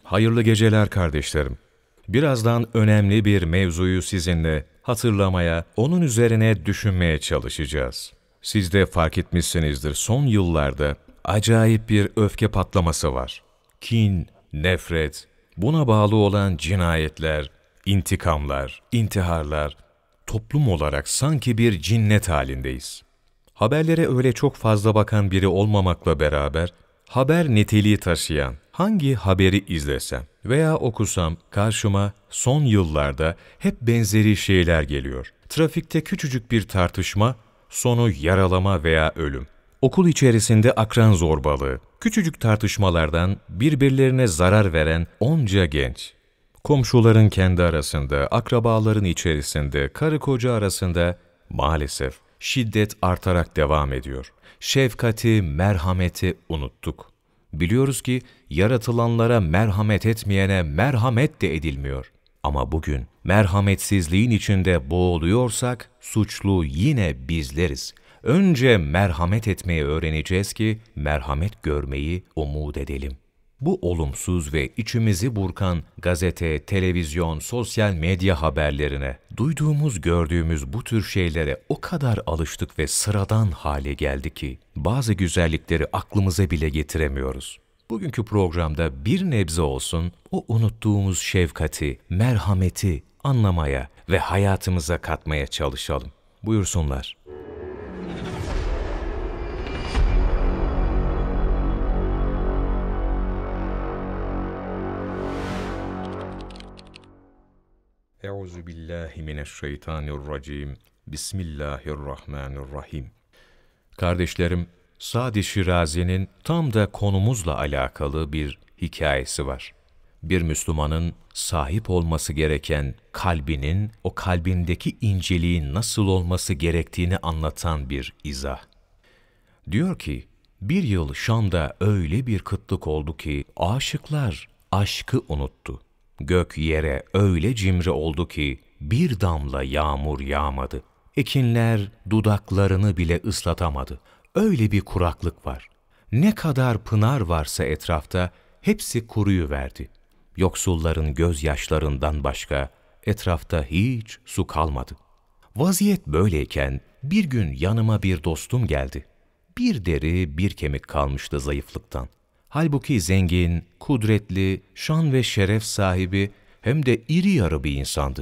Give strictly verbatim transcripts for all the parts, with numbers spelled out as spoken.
Hayırlı geceler kardeşlerim. Birazdan önemli bir mevzuyu sizinle hatırlamaya, onun üzerine düşünmeye çalışacağız. Siz de fark etmişsinizdir, son yıllarda acayip bir öfke patlaması var. Kin, nefret, buna bağlı olan cinayetler, intikamlar, intiharlar, toplum olarak sanki bir cinnet halindeyiz. Haberlere öyle çok fazla bakan biri olmamakla beraber, haber niteliği taşıyan hangi haberi izlesem veya okusam karşıma son yıllarda hep benzeri şeyler geliyor. Trafikte küçücük bir tartışma, sonu yaralama veya ölüm. Okul içerisinde akran zorbalığı, küçücük tartışmalardan birbirlerine zarar veren onca genç. Komşuların kendi arasında, akrabaların içerisinde, karı koca arasında maalesef şiddet artarak devam ediyor. Şefkati, merhameti unuttuk. Biliyoruz ki yaratılanlara merhamet etmeyene merhamet de edilmiyor. Ama bugün merhametsizliğin içinde boğuluyorsak suçlu yine bizleriz. Önce merhamet etmeyi öğreneceğiz ki merhamet görmeyi umut edelim. Bu olumsuz ve içimizi burkan gazete, televizyon, sosyal medya haberlerine, duyduğumuz, gördüğümüz bu tür şeylere o kadar alıştık ve sıradan hale geldi ki bazı güzellikleri aklımıza bile getiremiyoruz. Bugünkü programda bir nebze olsun o unuttuğumuz şefkati, merhameti anlamaya ve hayatımıza katmaya çalışalım. Buyursunlar. Euzu billahi mineşşeytanirracim. Bismillahirrahmanirrahim. Kardeşlerim, Sadi Şirazi'nin tam da konumuzla alakalı bir hikayesi var. Bir Müslümanın sahip olması gereken kalbinin, o kalbindeki inceliğin nasıl olması gerektiğini anlatan bir izah. Diyor ki, bir yıl Şam'da öyle bir kıtlık oldu ki aşıklar aşkı unuttu. Gök yere öyle cimri oldu ki bir damla yağmur yağmadı. Ekinler dudaklarını bile ıslatamadı. Öyle bir kuraklık var. Ne kadar pınar varsa etrafta hepsi kuruyuverdi. Yoksulların gözyaşlarından başka etrafta hiç su kalmadı. Vaziyet böyleyken bir gün yanıma bir dostum geldi. Bir deri bir kemik kalmıştı zayıflıktan. Halbuki zengin, kudretli, şan ve şeref sahibi hem de iri yarı bir insandı.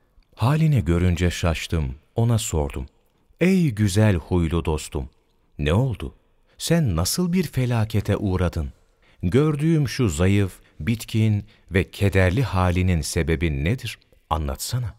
Halini görünce şaştım, ona sordum. Ey güzel huylu dostum, ne oldu? Sen nasıl bir felakete uğradın? Gördüğüm şu zayıf, bitkin ve kederli halinin sebebi nedir? Anlatsana.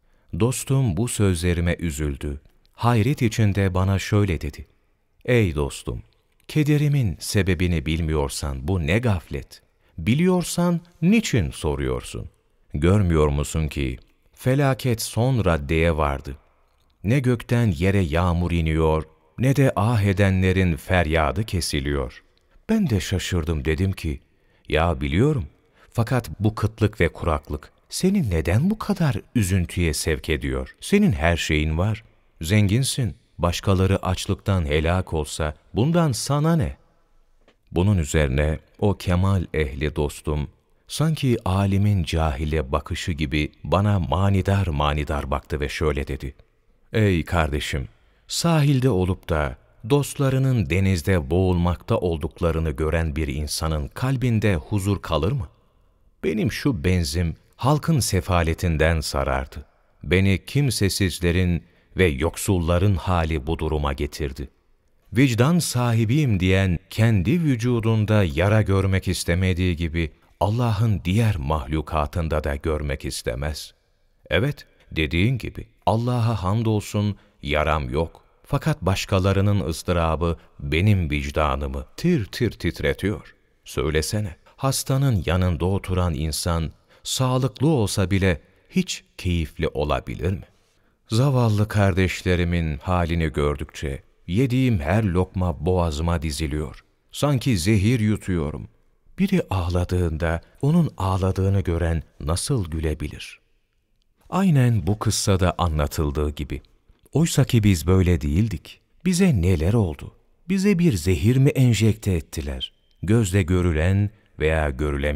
Dostum bu sözlerime üzüldü. Hayret içinde bana şöyle dedi. Ey dostum! Kederimin sebebini bilmiyorsan bu ne gaflet? Biliyorsan niçin soruyorsun? Görmüyor musun ki felaket son raddeye vardı. Ne gökten yere yağmur iniyor, ne de ah edenlerin feryadı kesiliyor. Ben de şaşırdım, dedim ki, ya biliyorum, fakat bu kıtlık ve kuraklık seni neden bu kadar üzüntüye sevk ediyor? Senin her şeyin var, zenginsin. Başkaları açlıktan helak olsa bundan sana ne? Bunun üzerine o kemal ehli dostum sanki alimin cahile bakışı gibi bana manidar manidar baktı ve şöyle dedi. Ey kardeşim, sahilde olup da dostlarının denizde boğulmakta olduklarını gören bir insanın kalbinde huzur kalır mı? Benim şu benzim halkın sefaletinden sarardı. Beni kimsesizlerin ve yoksulların hali bu duruma getirdi. Vicdan sahibiyim diyen kendi vücudunda yara görmek istemediği gibi Allah'ın diğer mahlukatında da görmek istemez. Evet, dediğin gibi Allah'a hamdolsun yaram yok. Fakat başkalarının ıstırabı benim vicdanımı tir tir titretiyor. Söylesene, hastanın yanında oturan insan sağlıklı olsa bile hiç keyifli olabilir mi? Zavallı kardeşlerimin halini gördükçe yediğim her lokma boğazıma diziliyor. Sanki zehir yutuyorum. Biri ağladığında onun ağladığını gören nasıl gülebilir? Aynen bu kıssada anlatıldığı gibi. Oysaki biz böyle değildik. Bize neler oldu? Bize bir zehir mi enjekte ettiler? Gözle görülen veya görülemeyen.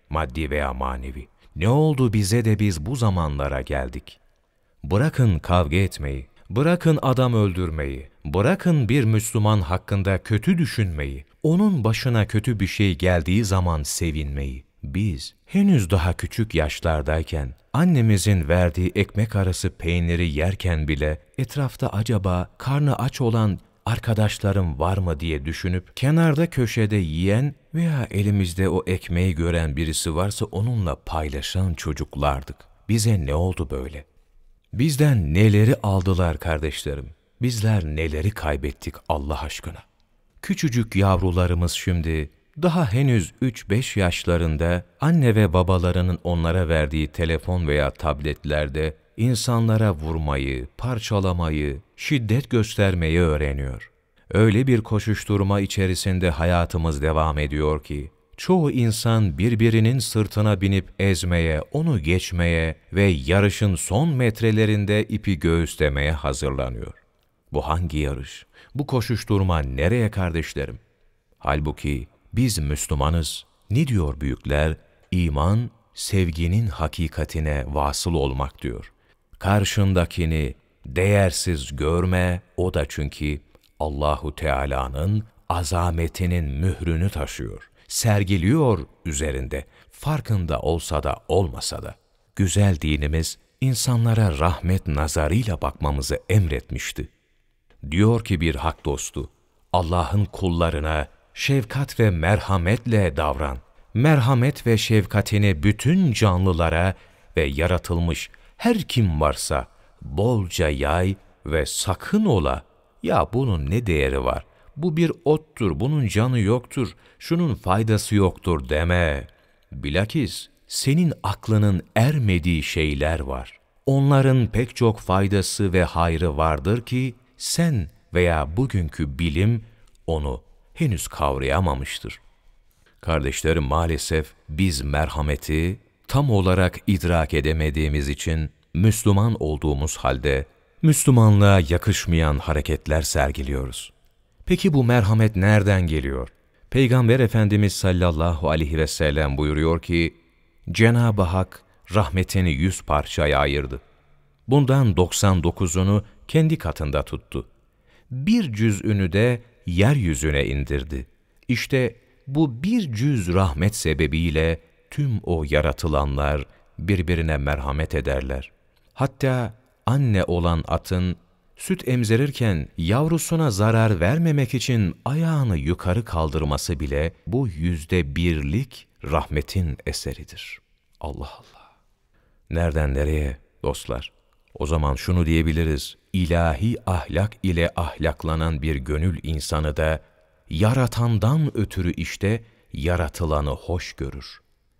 maddi veya manevi. Ne oldu bize de biz bu zamanlara geldik? Bırakın kavga etmeyi, bırakın adam öldürmeyi, bırakın bir Müslüman hakkında kötü düşünmeyi, onun başına kötü bir şey geldiği zaman sevinmeyi. Biz henüz daha küçük yaşlardayken, annemizin verdiği ekmek arası peyniri yerken bile etrafta acaba karnı aç olan arkadaşlarım var mı diye düşünüp kenarda köşede yiyen veya elimizde o ekmeği gören birisi varsa onunla paylaşan çocuklardık. Bize ne oldu böyle? Bizden neleri aldılar kardeşlerim? Bizler neleri kaybettik Allah aşkına? Küçücük yavrularımız şimdi daha henüz üç beş yaşlarında anne ve babalarının onlara verdiği telefon veya tabletlerde insanlara vurmayı, parçalamayı, şiddet göstermeyi öğreniyor. Öyle bir koşuşturma içerisinde hayatımız devam ediyor ki, çoğu insan birbirinin sırtına binip ezmeye, onu geçmeye ve yarışın son metrelerinde ipi göğüslemeye hazırlanıyor. Bu hangi yarış? Bu koşuşturma nereye kardeşlerim? Halbuki biz Müslümanız. Ne diyor büyükler? İman, sevginin hakikatine vasıl olmak diyor. Karşındakini değersiz görme, o da çünkü Allahu Teala'nın azametinin mührünü taşıyor. Sergiliyor üzerinde, farkında olsa da olmasa da. Güzel dinimiz insanlara rahmet nazarıyla bakmamızı emretmişti. Diyor ki bir hak dostu, Allah'ın kullarına şefkat ve merhametle davran. Merhamet ve şefkatini bütün canlılara ve yaratılmış her kim varsa bolca yay ve sakın ola. Ya bunun ne değeri var? Bu bir ottur, bunun canı yoktur, şunun faydası yoktur deme. Bilakis senin aklının ermediği şeyler var. Onların pek çok faydası ve hayrı vardır ki sen veya bugünkü bilim onu henüz kavrayamamıştır. Kardeşlerim, maalesef biz merhameti tam olarak idrak edemediğimiz için Müslüman olduğumuz halde Müslümanlığa yakışmayan hareketler sergiliyoruz. Peki bu merhamet nereden geliyor? Peygamber Efendimiz sallallahu aleyhi ve sellem buyuruyor ki, Cenab-ı Hak rahmetini yüz parçaya ayırdı. Bundan doksan dokuzunu kendi katında tuttu. Bir cüz'ünü de yeryüzüne indirdi. İşte bu bir cüz rahmet sebebiyle tüm o yaratılanlar birbirine merhamet ederler. Hatta anne olan atın süt emzirirken yavrusuna zarar vermemek için ayağını yukarı kaldırması bile bu yüzde birlik rahmetin eseridir. Allah Allah! Nereden nereye dostlar? O zaman şunu diyebiliriz, ilahi ahlak ile ahlaklanan bir gönül insanı da yaratandan ötürü işte yaratılanı hoş görür.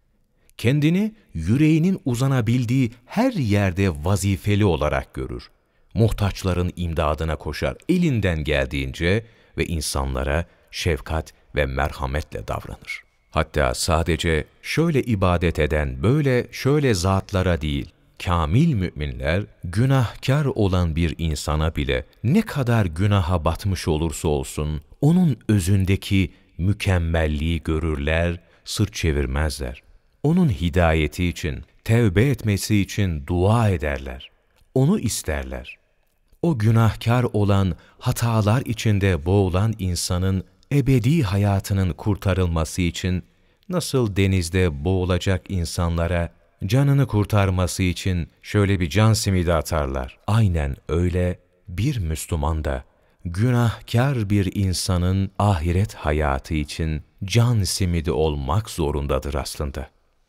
Kendini yüreğinin uzanabildiği her yerde vazifeli olarak görür. Muhtaçların imdadına koşar elinden geldiğince ve insanlara şefkat ve merhametle davranır. Hatta sadece şöyle ibadet eden, böyle şöyle zatlara değil, kamil müminler, günahkar olan bir insana bile ne kadar günaha batmış olursa olsun, onun özündeki mükemmelliği görürler, sırt çevirmezler. Onun hidayeti için, tevbe etmesi için dua ederler. Onu isterler. O günahkar olan, hatalar içinde boğulan insanın ebedi hayatının kurtarılması için nasıl denizde boğulacak insanlara canını kurtarması için şöyle bir can simidi atarlar. Aynen öyle bir Müslüman da günahkar bir insanın ahiret hayatı için can simidi olmak zorundadır aslında.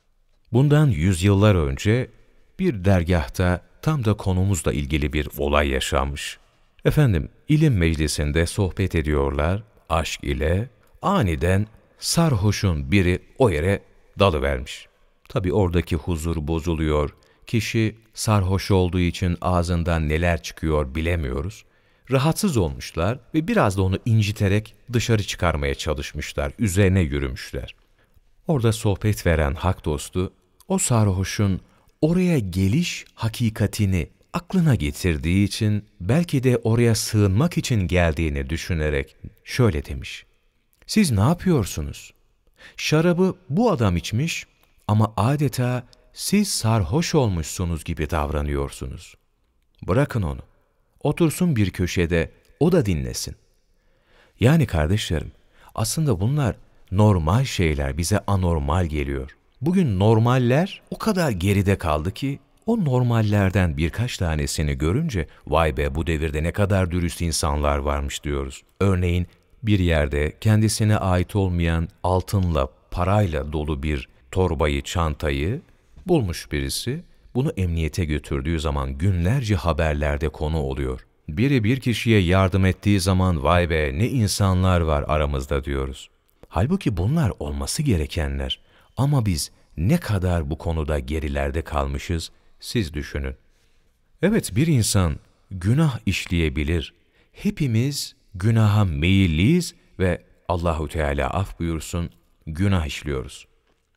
Bundan yüzyıllar önce bir dergâhta tam da konumuzla ilgili bir olay yaşanmış. Efendim, ilim meclisinde sohbet ediyorlar, aşk ile aniden sarhoşun biri o yere dalıvermiş. Tabii oradaki huzur bozuluyor. Kişi sarhoş olduğu için ağzından neler çıkıyor bilemiyoruz. Rahatsız olmuşlar ve biraz da onu inciterek dışarı çıkarmaya çalışmışlar, üzerine yürümüşler. Orada sohbet veren hak dostu, o sarhoşun oraya geliş hakikatini aklına getirdiği için belki de oraya sığınmak için geldiğini düşünerek şöyle demiş. Siz ne yapıyorsunuz? Şarabı bu adam içmiş, Ama adeta siz sarhoş olmuşsunuz gibi davranıyorsunuz. Bırakın onu. Otursun bir köşede, o da dinlesin. Yani kardeşlerim, aslında bunlar normal şeyler, bize anormal geliyor. Bugün normaller o kadar geride kaldı ki, o normallerden birkaç tanesini görünce, vay be bu devirde ne kadar dürüst insanlar varmış diyoruz. Örneğin bir yerde kendisine ait olmayan altınla, parayla dolu bir torbayı, çantayı bulmuş birisi. Bunu emniyete götürdüğü zaman günlerce haberlerde konu oluyor. Biri bir kişiye yardım ettiği zaman vay be ne insanlar var aramızda diyoruz. Halbuki bunlar olması gerekenler. Ama biz ne kadar bu konuda gerilerde kalmışız siz düşünün. Evet, bir insan günah işleyebilir. Hepimiz günaha meyilliyiz ve Allahu Teala af buyursun günah işliyoruz.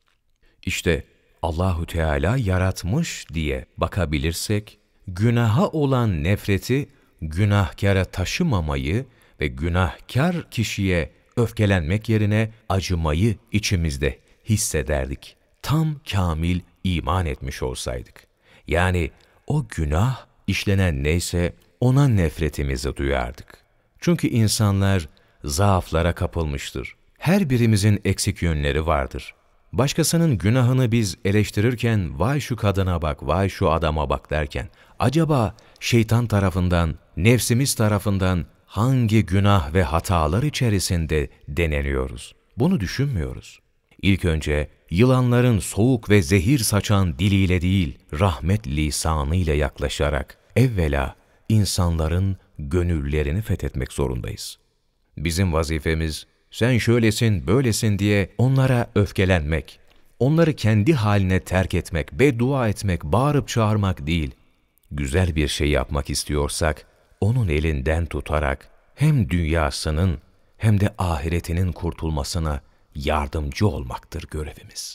İşte Allahu Teala yaratmış diye bakabilirsek, günaha olan nefreti günahkara taşımamayı ve günahkar kişiye öfkelenmek yerine acımayı içimizde hissederdik. Tam kamil iman etmiş olsaydık. Yani o günah işlenen neyse ona nefretimizi duyardık. Çünkü insanlar zaaflara kapılmıştır. Her birimizin eksik yönleri vardır. Başkasının günahını biz eleştirirken vay şu kadına bak, vay şu adama bak derken acaba şeytan tarafından, nefsimiz tarafından hangi günah ve hatalar içerisinde deneniyoruz? Bunu düşünmüyoruz. İlk önce yılanların soğuk ve zehir saçan diliyle değil, rahmet lisanıyla yaklaşarak evvela insanların gönüllerini fethetmek zorundayız. Bizim vazifemiz sen şöylesin, böylesin diye onlara öfkelenmek, onları kendi haline terk etmek, beddua etmek, bağırıp çağırmak değil. Güzel bir şey yapmak istiyorsak, onun elinden tutarak hem dünyasının hem de ahiretinin kurtulmasına yardımcı olmaktır görevimiz.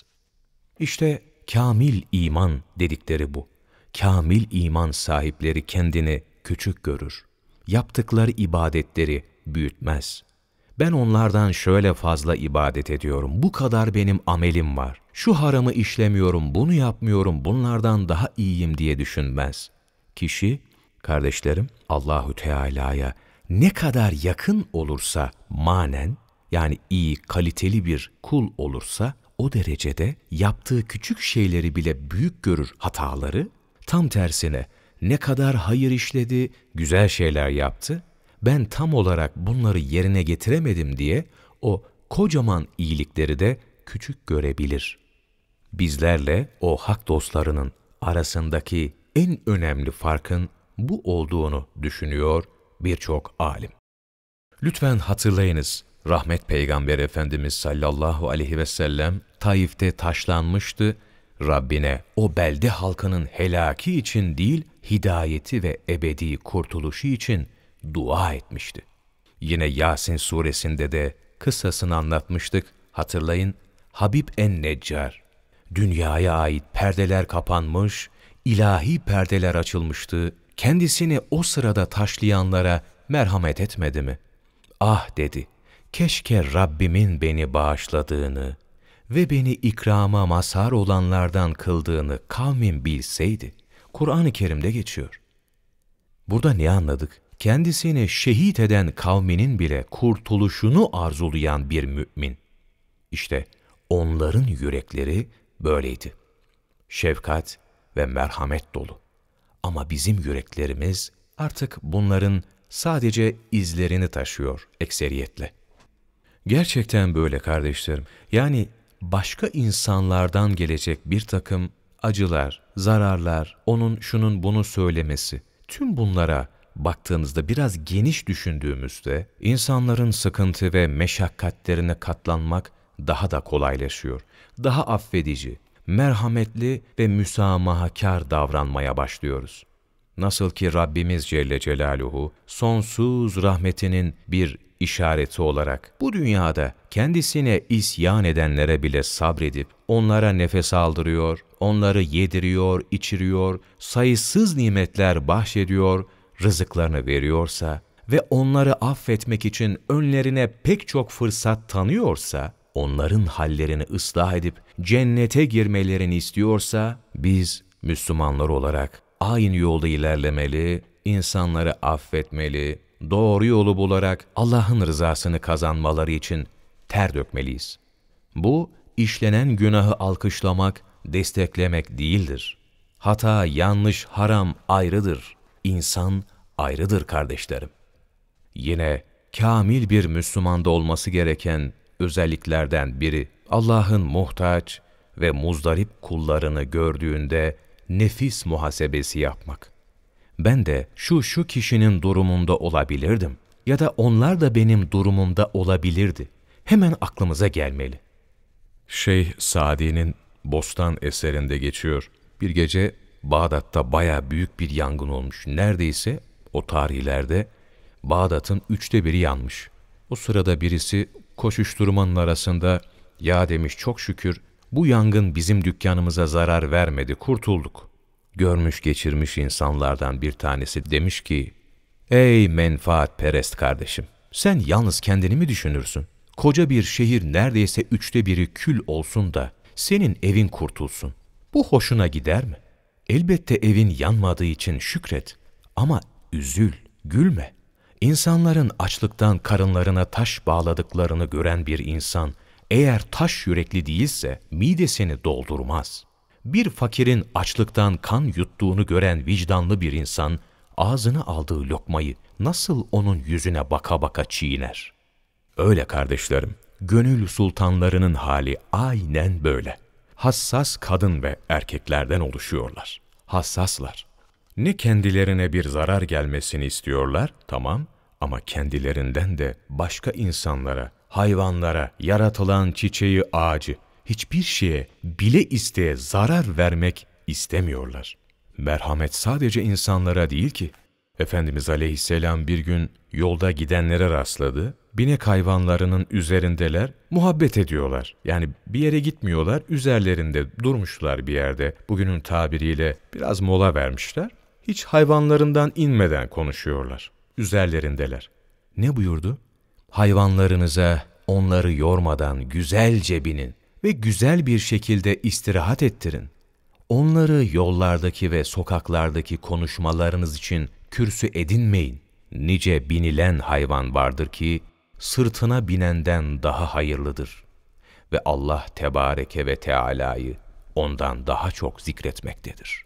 İşte kamil iman dedikleri bu. Kamil iman sahipleri kendini küçük görür. Yaptıkları ibadetleri büyütmez. Ben onlardan şöyle fazla ibadet ediyorum, bu kadar benim amelim var. Şu haramı işlemiyorum, bunu yapmıyorum, bunlardan daha iyiyim diye düşünmez. Kişi, kardeşlerim, Allahu Teala'ya ne kadar yakın olursa manen, yani iyi, kaliteli bir kul olursa, o derecede yaptığı küçük şeyleri bile büyük görür hataları. Tam tersine ne kadar hayır işledi, güzel şeyler yaptı, ben tam olarak bunları yerine getiremedim diye o kocaman iyilikleri de küçük görebilir. Bizlerle o hak dostlarının arasındaki en önemli farkın bu olduğunu düşünüyor birçok alim. Lütfen hatırlayınız, rahmet Peygamber Efendimiz sallallahu aleyhi ve sellem Taif'te taşlanmıştı, Rabbine o belde halkının helaki için değil, hidayeti ve ebedi kurtuluşu için dua etmişti. Yine Yasin suresinde de kıssasını anlatmıştık, hatırlayın, Habib en-Neccar, dünyaya ait perdeler kapanmış, ilahi perdeler açılmıştı, kendisini o sırada taşlayanlara merhamet etmedi mi? Ah dedi, keşke Rabbimin beni bağışladığını ve beni ikrama mazhar olanlardan kıldığını kavmin bilseydi. Kur'an-ı Kerim'de geçiyor. Burada ne anladık? Kendisini şehit eden kavminin bile kurtuluşunu arzulayan bir mümin. İşte onların yürekleri böyleydi. Şefkat ve merhamet dolu. Ama bizim yüreklerimiz artık bunların sadece izlerini taşıyor ekseriyetle. Gerçekten böyle kardeşlerim. Yani başka insanlardan gelecek bir takım acılar, zararlar, onun şunun bunu söylemesi, tüm bunlara baktığınızda biraz geniş düşündüğümüzde insanların sıkıntı ve meşakkatlerine katlanmak daha da kolaylaşıyor. Daha affedici, merhametli ve müsamahakar davranmaya başlıyoruz. Nasıl ki Rabbimiz Celle Celaluhu sonsuz rahmetinin bir işareti olarak bu dünyada kendisine isyan edenlere bile sabredip onlara nefes aldırıyor, onları yediriyor, içiriyor, sayısız nimetler bahşediyor, rızıklarını veriyorsa ve onları affetmek için önlerine pek çok fırsat tanıyorsa, onların hallerini ıslah edip cennete girmelerini istiyorsa, biz Müslümanlar olarak aynı yolda ilerlemeli, insanları affetmeli, doğru yolu bularak Allah'ın rızasını kazanmaları için ter dökmeliyiz. Bu, işlenen günahı alkışlamak, desteklemek değildir. Hata, yanlış, haram ayrıdır. İnsan ayrıdır kardeşlerim. Yine kamil bir Müslümanda olması gereken özelliklerden biri, Allah'ın muhtaç ve muzdarip kullarını gördüğünde nefis muhasebesi yapmak. Ben de şu şu kişinin durumunda olabilirdim ya da onlar da benim durumumda olabilirdi. Hemen aklımıza gelmeli. Şeyh Sadi'nin Bostan eserinde geçiyor. Bir gece Bağdat'ta baya büyük bir yangın olmuş. Neredeyse o tarihlerde Bağdat'ın üçte biri yanmış. O sırada birisi koşuşturmanın arasında, ya demiş, çok şükür bu yangın bizim dükkanımıza zarar vermedi, kurtulduk. Görmüş geçirmiş insanlardan bir tanesi demiş ki, ey menfaatperest kardeşim, sen yalnız kendini mi düşünürsün? Koca bir şehir neredeyse üçte biri kül olsun da senin evin kurtulsun. Bu hoşuna gider mi? Elbette evin yanmadığı için şükret ama üzül, gülme. İnsanların açlıktan karınlarına taş bağladıklarını gören bir insan, eğer taş yürekli değilse midesini doldurmaz. Bir fakirin açlıktan kan yuttuğunu gören vicdanlı bir insan, ağzına aldığı lokmayı nasıl onun yüzüne baka baka çiğner? Öyle kardeşlerim, gönül sultanlarının hali aynen böyle. Hassas kadın ve erkeklerden oluşuyorlar. Hassaslar. Ne kendilerine bir zarar gelmesini istiyorlar, tamam, ama kendilerinden de başka insanlara, hayvanlara, yaratılan çiçeği, ağacı, hiçbir şeye bile isteye zarar vermek istemiyorlar. Merhamet sadece insanlara değil ki. Efendimiz Aleyhisselam bir gün yolda gidenlere rastladı. Binek hayvanlarının üzerindeler, muhabbet ediyorlar. Yani bir yere gitmiyorlar, üzerlerinde durmuşlar bir yerde. Bugünün tabiriyle biraz mola vermişler. Hiç hayvanlarından inmeden konuşuyorlar. Üzerlerindeler. Ne buyurdu? Hayvanlarınıza onları yormadan güzelce binin ve güzel bir şekilde istirahat ettirin. Onları yollardaki ve sokaklardaki konuşmalarınız için kürsü edinmeyin. Nice binilen hayvan vardır ki sırtına binenden daha hayırlıdır ve Allah Tebareke ve Teala'yı ondan daha çok zikretmektedir.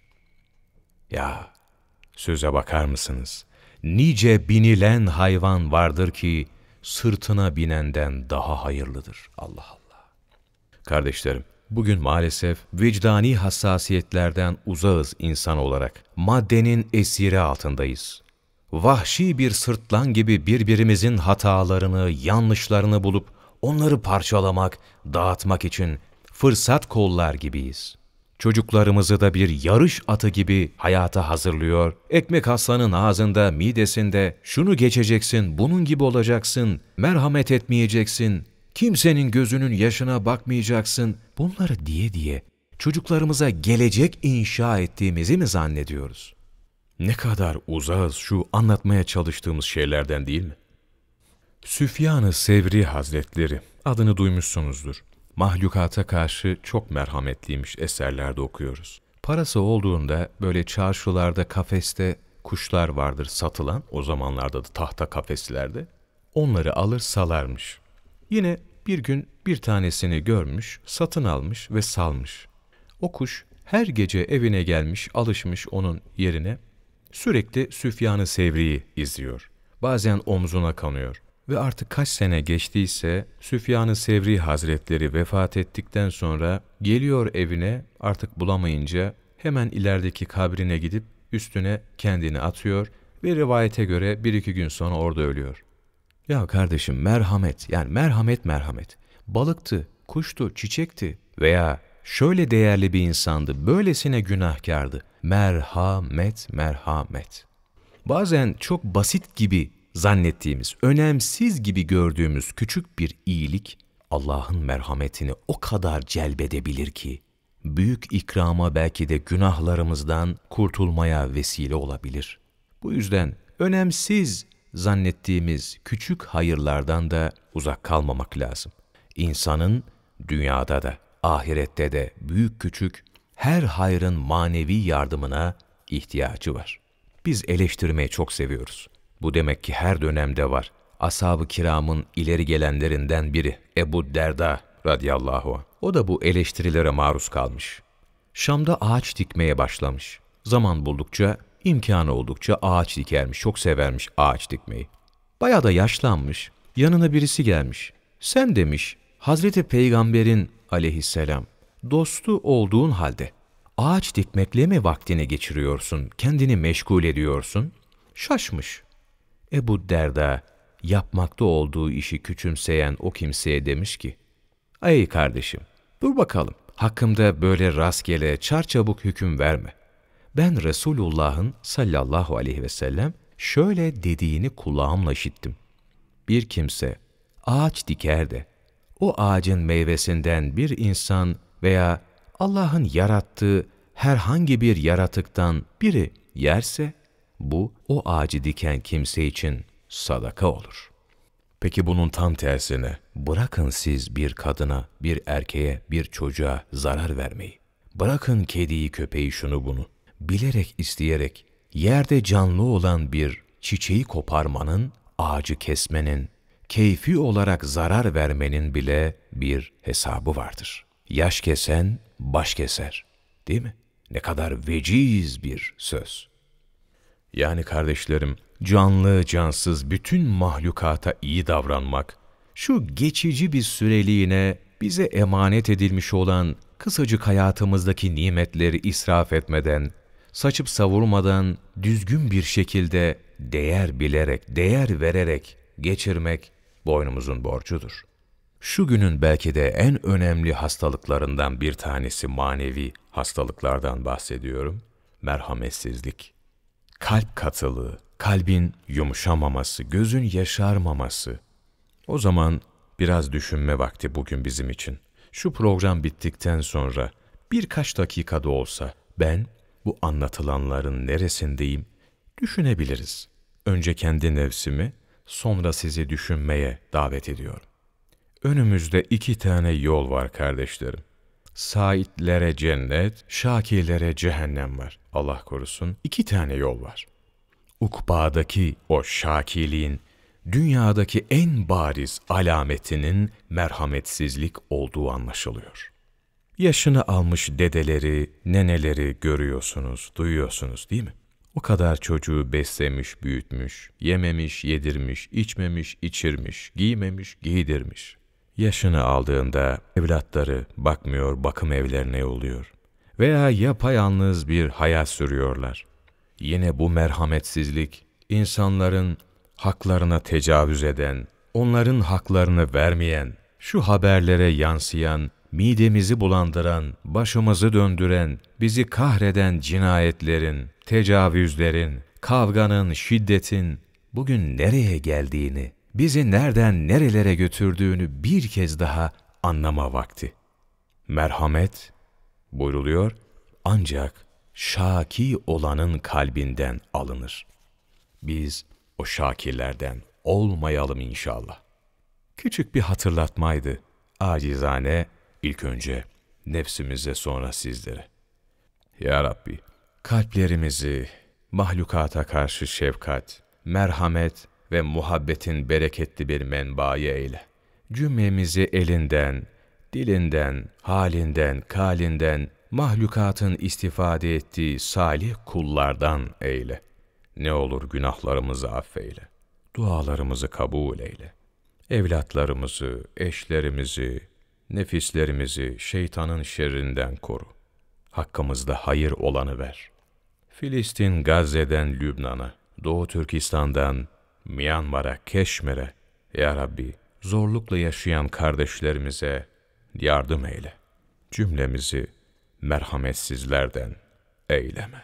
Ya, söze bakar mısınız? Nice binilen hayvan vardır ki sırtına binenden daha hayırlıdır. Allah Allah. Kardeşlerim, bugün maalesef vicdani hassasiyetlerden uzağız insan olarak. Maddenin esiri altındayız. Vahşi bir sırtlan gibi birbirimizin hatalarını, yanlışlarını bulup onları parçalamak, dağıtmak için fırsat kollar gibiyiz. Çocuklarımızı da bir yarış atı gibi hayata hazırlıyor, ekmek aslanın ağzında, midesinde, şunu geçeceksin, bunun gibi olacaksın, merhamet etmeyeceksin, kimsenin gözünün yaşına bakmayacaksın, bunları diye diye çocuklarımıza gelecek inşa ettiğimizi mi zannediyoruz? Ne kadar uzağız şu anlatmaya çalıştığımız şeylerden, değil mi? Süfyan-ı Sevri Hazretleri, adını duymuşsunuzdur. Mahlukata karşı çok merhametliymiş, eserlerde okuyoruz. Parası olduğunda böyle çarşılarda, kafeste kuşlar vardır satılan, o zamanlarda da tahta kafeslerde. Onları alır salarmış. Yine bir gün bir tanesini görmüş, satın almış ve salmış. O kuş her gece evine gelmiş, alışmış onun yerine. Sürekli Süfyan-ı Sevri'yi izliyor. Bazen omzuna kanıyor. Ve artık kaç sene geçtiyse Süfyan-ı Sevri Hazretleri vefat ettikten sonra geliyor evine, artık bulamayınca hemen ilerideki kabrine gidip üstüne kendini atıyor ve rivayete göre bir iki gün sonra orada ölüyor. Ya kardeşim, merhamet, yani merhamet merhamet. Balıktı, kuştu, çiçekti veya şöyle değerli bir insandı, böylesine günahkardı. Merhamet, merhamet. Bazen çok basit gibi zannettiğimiz, önemsiz gibi gördüğümüz küçük bir iyilik, Allah'ın merhametini o kadar celbedebilir ki, büyük ikrama belki de günahlarımızdan kurtulmaya vesile olabilir. Bu yüzden önemsiz zannettiğimiz küçük hayırlardan da uzak kalmamak lazım. İnsanın dünyada da, ahirette de büyük küçük her hayrın manevi yardımına ihtiyacı var. Biz eleştirmeyi çok seviyoruz. Bu demek ki her dönemde var. Ashab-ı kiramın ileri gelenlerinden biri Ebu Derda radıyallahu anh. O da bu eleştirilere maruz kalmış. Şam'da ağaç dikmeye başlamış. Zaman buldukça, imkanı oldukça ağaç dikermiş. Çok severmiş ağaç dikmeyi. Bayağı da yaşlanmış. Yanına birisi gelmiş. Sen demiş, Hazreti Peygamber'in aleyhisselam dostu olduğun halde ağaç dikmekle mi vaktini geçiriyorsun, kendini meşgul ediyorsun? Şaşmış. Ebu Derda yapmakta olduğu işi küçümseyen o kimseye demiş ki, ''Ey kardeşim, dur bakalım, hakkımda böyle rastgele çarçabuk hüküm verme. Ben Resulullah'ın sallallahu aleyhi ve sellem şöyle dediğini kulağımla işittim. Bir kimse ağaç diker de o ağacın meyvesinden bir insan veya Allah'ın yarattığı herhangi bir yaratıktan biri yerse, bu o ağacı diken kimse için sadaka olur. Peki bunun tam tersine, bırakın siz bir kadına, bir erkeğe, bir çocuğa zarar vermeyi. Bırakın kediyi, köpeği, şunu bunu. Bilerek, isteyerek, yerde canlı olan bir çiçeği koparmanın, ağacı kesmenin, keyfi olarak zarar vermenin bile bir hesabı vardır. Yaş kesen, baş keser. Değil mi? Ne kadar veciz bir söz. Yani kardeşlerim, canlı, cansız bütün mahlukata iyi davranmak, şu geçici bir süreliğine bize emanet edilmiş olan kısacık hayatımızdaki nimetleri israf etmeden, saçıp savurmadan düzgün bir şekilde değer bilerek, değer vererek geçirmek boynumuzun borcudur. Şu günün belki de en önemli hastalıklarından bir tanesi manevi hastalıklardan bahsediyorum. Merhametsizlik. Kalp katılığı, kalbin yumuşamaması, gözün yaşarmaması. O zaman biraz düşünme vakti bugün bizim için. Şu program bittikten sonra birkaç dakikada olsa ben bu anlatılanların neresindeyim düşünebiliriz. Önce kendi nefsimi, sonra sizi düşünmeye davet ediyorum. Önümüzde iki tane yol var kardeşlerim. Saitlere cennet, şakirlere cehennem var. Allah korusun, iki tane yol var. Ukba'daki o şakiliğin, dünyadaki en bariz alametinin merhametsizlik olduğu anlaşılıyor. Yaşını almış dedeleri, neneleri görüyorsunuz, duyuyorsunuz değil mi? O kadar çocuğu beslemiş, büyütmüş, yememiş, yedirmiş, içmemiş, içirmiş, giymemiş, giydirmiş. Yaşını aldığında evlatları bakmıyor, bakım evlerine yolluyor. Veya yapayalnız bir hayat sürüyorlar. Yine bu merhametsizlik, insanların haklarına tecavüz eden, onların haklarını vermeyen, şu haberlere yansıyan, midemizi bulandıran, başımızı döndüren, bizi kahreden cinayetlerin, tecavüzlerin, kavganın, şiddetin bugün nereye geldiğini, bizi nereden nerelere götürdüğünü bir kez daha anlama vakti. Merhamet, buyruluyor, ancak şaki olanın kalbinden alınır. Biz o şakirlerden olmayalım inşallah. Küçük bir hatırlatmaydı. Acizane ilk önce nefsimize, sonra sizlere. Ya Rabbi, kalplerimizi mahlukata karşı şefkat, merhamet ve muhabbetin bereketli bir menbaı eyle. Cümlemizi elinden, dilinden, halinden, kalinden, mahlukatın istifade ettiği salih kullardan eyle. Ne olur günahlarımızı affeyle. Dualarımızı kabul eyle. Evlatlarımızı, eşlerimizi, nefislerimizi şeytanın şerrinden koru. Hakkımızda hayır olanı ver. Filistin, Gazze'den Lübnan'a, Doğu Türkistan'dan Myanmar'a, Keşmir'e, Ya Rabbi, zorlukla yaşayan kardeşlerimize yardım eyle. Cümlemizi merhametsizlerden eyleme.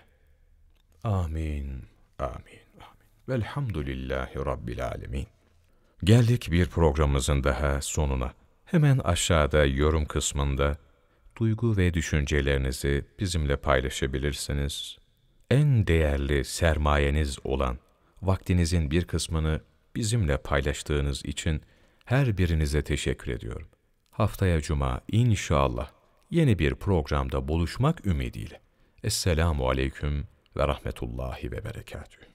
Amin, amin, amin. Velhamdülillahi Rabbil alemin. Geldik bir programımızın daha sonuna. Hemen aşağıda yorum kısmında duygu ve düşüncelerinizi bizimle paylaşabilirsiniz. En değerli sermayeniz olan vaktinizin bir kısmını bizimle paylaştığınız için her birinize teşekkür ediyorum. Haftaya Cuma inşallah yeni bir programda buluşmak ümidiyle. Esselamu aleyküm ve rahmetullahi ve berekatühü.